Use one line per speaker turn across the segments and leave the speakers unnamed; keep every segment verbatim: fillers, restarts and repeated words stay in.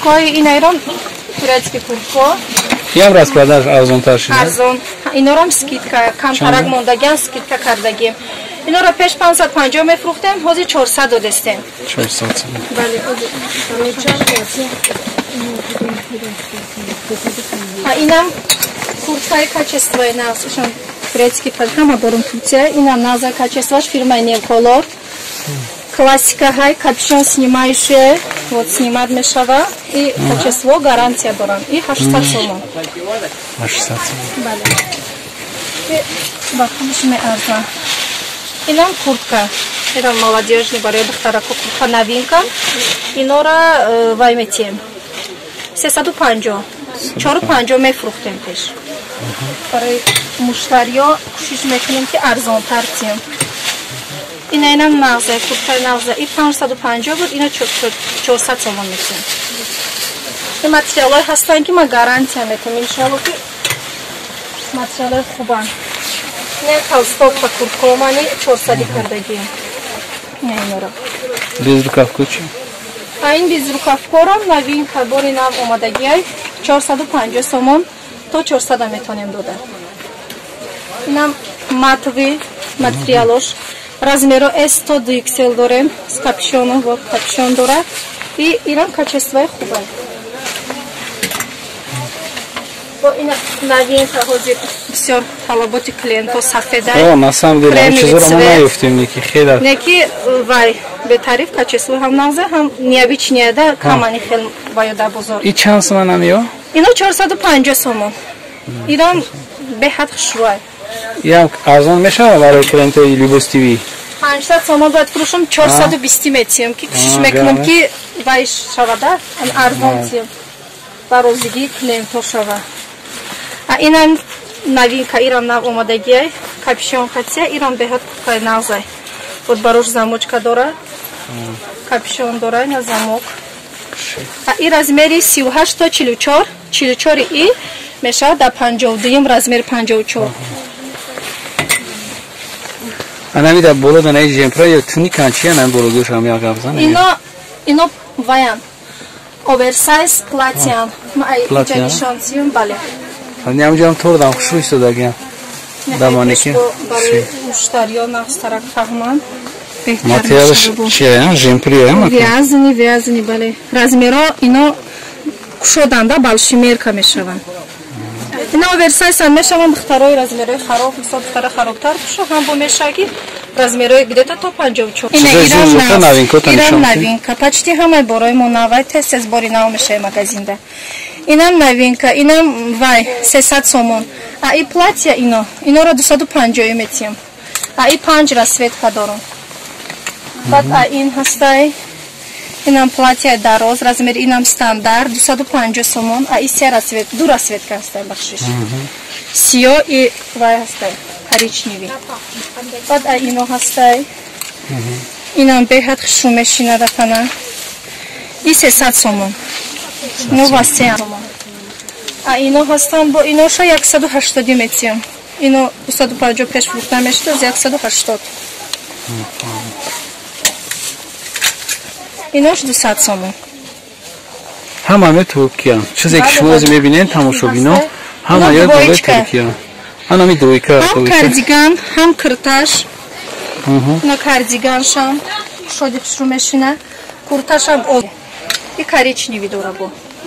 Кой и найрон турецкий куртко.
Як раз продаж арзонтар шуда?
Арзон. Инорам скидка, камтарак мондаган скидка кардагим. Инора пеш пансад панҷоҳ мефурӯхтем, ҳозир чорсад додестем.
чорсад.
Бале, а инам курткаи качествои нас, ишон турецкий ҳама борум Турция, инам наза качествоаш фирмаи Невколор. Классика хай, капюшон снимающая, вот снимать мешава, и качество гарантия дорам, и ҳаштсад сомон.
ҳаштсад сомон.
Бале. И бахмишме арзан. Инам куртка, это молодежный баре бахтарако куртка новинка. Инора вай метем. сесаду панҷоҳ. чору панҷоҳ мефурӯхтем пеш. Барои муштариё кӯшиш мекунем ки арзонтар тем. Ина инам нағза, курткаи нағза, и панҷсаду панҷоҳ буд, ина чорсад сомон метем. И материалҳои ҳастанд ки ман гарантия метем, иншалло ки материалҳои хубанд. Не толстовка куртко мани чорсади кардагием. Не инора.
Без рукавку чи?
А ин без рукавкорам новинка бори нав омадагиай чорсаду панҷоҳ сомон то чорсада метонем дода. Инам матови материалош размеро эс то ду икс эл дорем с капюшоном, вот капюшон дора и инам качествои хубай. Ина новинка ҳозир бисёр талаботи клиентҳо сафеда.
О, на самом деле, ҳам чизоро мо наёфтем, неки хеле.
Неки вай бетариф качествои ҳам нағза, ҳам необычняда, камани хел ваёда бозор.
И чанд сомон намиё?
Ино чорсаду панҷоҳ сомон. Ирам беҳад хушрӯай.
Як арзон мешава барои клиентои Любос ТВ?
панҷсад сомон бояд фурӯшам, чорсаду бистӣ метиҳам, ки кӯшиш мекунам ки вай шавада, арзон тиҳам. Ба розигии клиентҳо шава. А инам новинка, ирам нав омадагиай, капюшон хатсия, ирам беҳад курткаи нағзай. Вот барош замочка дора, капюшон дора, ина замок. А и размери сию ҳашт то чилу чор, чилу чори и мешавад да панҷоҳу дуюм размери панҷоҳу чор.
Анамида боло да наи ҷемпра ё туникан чия нам боло гӯшам як гапзан?
Ино ино ваян. Оверсайз платьян.
Платьян.
Шонсиюм бале.
Нямҷам тордам хушрӯ истодагиам. Дамоники.
Барои муштариё нағзтарак фаҳманд.
Материалш чия? Ҷемприя?
Вязани, вязани, бале. Размеро ино кушоданда балшимерка мешаванд. Ино оверсайзан мешаванд бихтарои размерои хароб, ҳисоб бихтара харобтар куша, ҳам бо мешаги размерои гидета то панҷоҳу чор. Ирам новинка. Почти ҳамаи борои мо навай, тез тез бори нав мешаи магазинда. Инам новинка, инам вай сесад сомон. А и платья ино, иноро дусаду панҷоҳ метиҳам. А и панҷ расветка дорам. Баъд а ин ҳастай, инам платья дароз, размери инам стандарт, дусаду панҷоҳ сомон. А и се расвет, ду расветка ҳастай бахшиш. Сиё и вай ҳастай, коричневый. Баъд а ино ҳастай, инам беҳад хушрӯ мешинада тана. И сесад сомон. Ино васеам. А ино ҳастан бо иноша яксаду ҳаштодӣ метиҳам. Ино дусаду панҷоҳ пеш фурӯхта мешуд, аз яксаду ҳаштод. Инош дусад сомон.
Ҳама ме Туркия. Чизе ки шумо ҳозир мебинед тамошобино, ҳама як болои Туркия. Анами двойка.
Ҳам кардиган, ҳам кирташ. Ино кардиганшам шоди хушрӯ мешина. Курташам оз. И коричневый дора бо.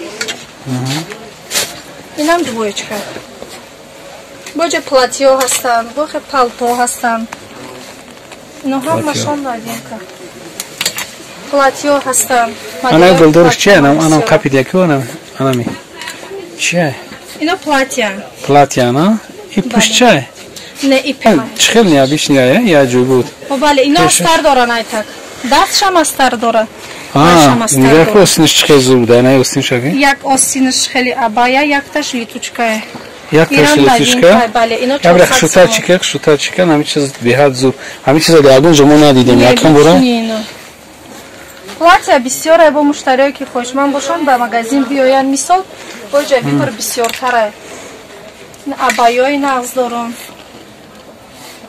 Инам двоечка. Боҷа платьё ҳастанд, бохе палто ҳастанд. Ино ҳам машон новинка. Платьё ҳастанд.
Ана гулдорш чия? Ана капидяку анами. Чия?
Ино платья.
Платья, на? И пушчай?
Не, и пема.
Чхел необычная, я ҷой буд.
О, бале, ино астар дора найтак. Дастшам астар дора.
А, нигах осиниш чхел зубда, не осиниш аги?
Як осиниш хели абая, якташ литучка.
Якташ литучка? Ябрах шутарчика, шутарчика, ҳами чиз беҳад зуб. Ҳами чиза диагон ҷомо надидем, якам бора?
Платья бисёр бо муштариё ки хоҳишманд бошанд ба магазин биёянд, мисол боҷа вибр бисёртара. Абаёи нағз дорам.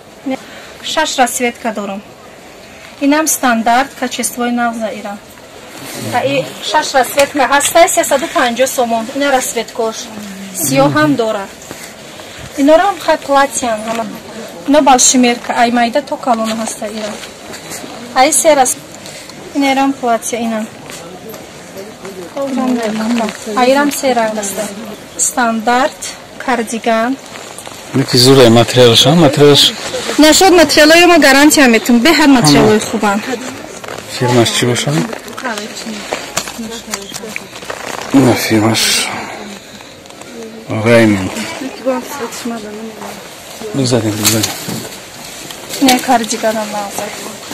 Шаш расветка дорам. Инам стандарт, качествои нағза ира. این شش رسویتکا هسته سیصد و پنجاه سومون. این رسویتکاش سیاه هم داره. اینا رو هم خیلی پلاتیان همه. اینا بالشمیرکا ای مایده تو کالونه هسته ایران. ای سه رسویت. اینا هم پلاتیا اینا. ایران سه رنگ هسته. استاندارد کاردیگان.
میتی زوره ماتریالش هم ماتریالش.
نشود ماتریالای ما گارانتی هم میتونم به هر ماتریالای خوبن.
فیرماش چی باشه؟ نه فیرماش. رایموند. بگذاریم بگذاریم.
نه کاردیگان هم نازد.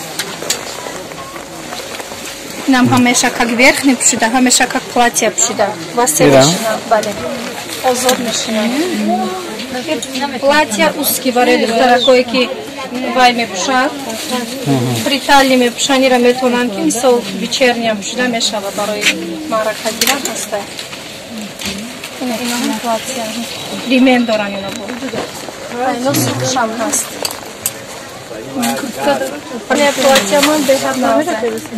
اینم همیشه که ورخ نپوشیده همیشه که پلاتیا پوشیده. واسه میشینم بله. آزاد میشینم. Платья узкие варили, такое, ки вайме пушат. При талии ме пушанира метонам, ки мисал вечерням пушида мешава барои мара хадира хаста. Ина ина платья. Римен доран ина бу. Айно сушам хаст. Не платья ман бехар наза.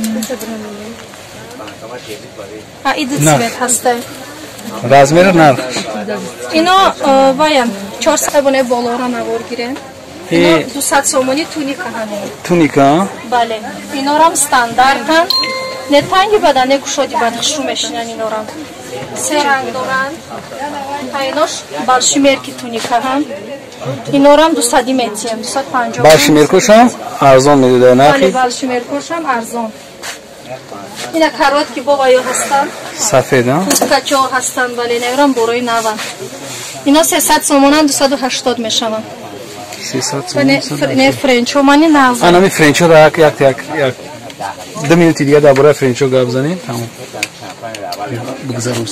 А иди цвет хаста.
Размер нарх.
Ино ваян чорсабоне болора навор гирен. Ино двести сомони туника ҳамин.
Туника?
Бале. Инорам стандартан. Не танги бада, не кушоди бада хушру мешинан инорам. Се ранг доран. А инош балшимерки туника ҳам. Инорам двести метиям, двести панҷоҳ.
Балшимеркошам арзон медода нархи?
Бале, балшимеркошам арзон. Ина каротки боваё ҳастанд.
Сафед, а?
Пускачо ҳастанд, бале, неврам борои наванд. Ино сесад сомонанд двести ҳаштод мешаванд.
сесад сомон.
Не френчо мани наванд.
Анами френчо да як як як як ду минути дига дар бораи френчо гап занем. Тамом. Бигзарам.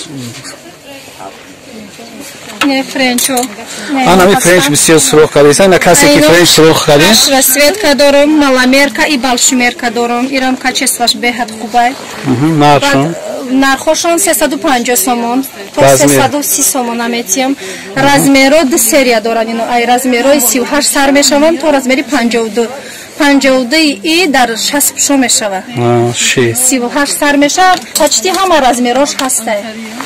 Не френчо.
Анами френч бисёр сурух кардесан. На касе ки френч сурух кардес.
Расцветка дором, маламерка и балшимерка дором. Ирам качестваш беҳад хубай.
Мм, нархшон.
Нархошон сесад و پنجاه сомон. То сесад و سی сомон аметиям. Размеро ду серия доран ино. Ай размерои си و ҳашт сар мешаванд то размери панҷоҳ و ду. панҷоҳ و ду и дар шаст пушо мешава.
А, ши.
си و ҳашт сар мешава. Почти ҳама размерош ҳастай.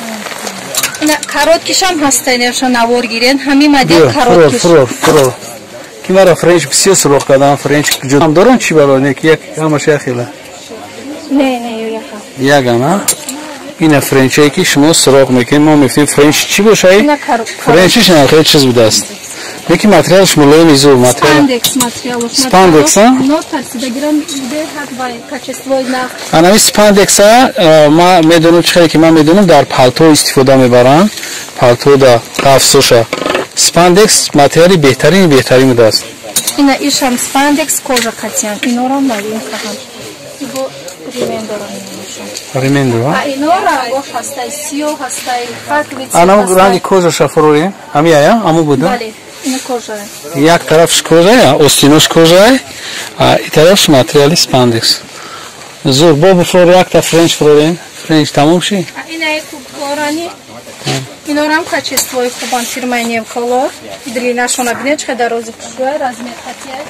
Ина кароткишам ҳастай, нешон навор гирен. Ҳамин модел кароткиш.
Фурор, фурор. Ки мара френч бисёр сурух кардам. Френч ҷудам дорам чи бало не ки як ҳамаш яхела.
Не, не, яха.
Ягам, а? Ина френчае ки шумо суроғ мекунед, мо мефтем френч чӣ бошад? Френчиш на хеле чиз будааст. Леки материалш мулоими зур материал.
Спандекс материалош.
Спандекс, а?
Но тарсидагирам беҳад бай качествои нав.
Анами спандекса ма медонам чӣ хеле ки ман медонам дар палто истифода мебаранд. Палто да қафсоша. Спандекс материали беҳтарини беҳтарин будааст.
Ина ишам спандекс кожа катян. Инорам навин хаҳам. Ибо римен дорам иношам.
Римен дорам?
А ино рангош ҳастай, сиёҳ ҳастай, хатви цвет.
Анам ранги кожаша фурури? Ами ая? Аму буда?
Бале, ина кожае.
Як тарафш кожае, остинош кожае, а и тарафш материали спандекс. Зур, бо буфур якта френч фурурем. Френч тамом ши?
А ина е куборани. Инорам качествои хубан фирмаи Невколор. Длинашона бинед чқа дарози пушуя, размер хатияй.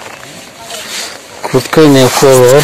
Курткаи Невколор.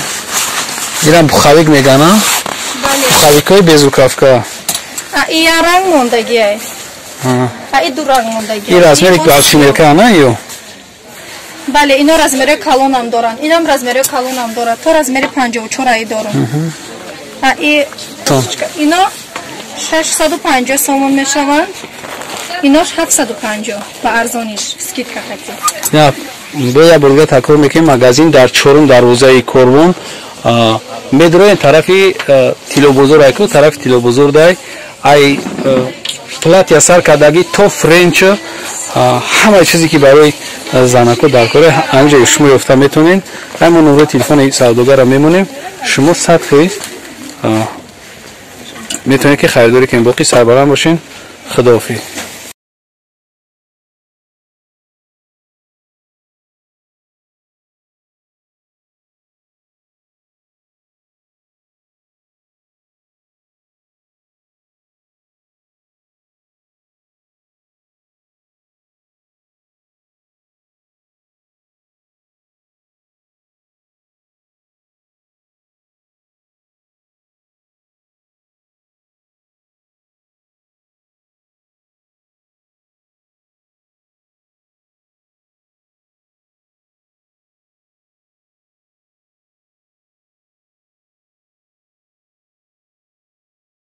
Ирам бухавик мегана?
Бале.
Бухавикои безрукавка.
А ия ранг мондагиай. А и ду ранг мондагиай.
И размери балшимерка ана ё?
Бале, ино размери калонам доранд. Инам размери калонам дорад. То размери панҷоҳ و чҳор дорам. А и ино шашсад و панҷоҳ сомон мешаванд. Инош ҳафтсад و панҷоҳ ба арзониш скидка кати.
Я бо я бурга такрор мекунем магазин дар чорум дарвозаи Корвон медроен тарафи тилобозор айку тарафи тилобозор дай ай платья сар кардаги то френч ҳама чизе ки барои занако даркора анҷои шумо ёфта метонед. ҳамон номери телефони савдогара мемонем. шумо садхи метонед ки харидорӣ кунед. боқи сарбаланд бошед. худоҳафиз.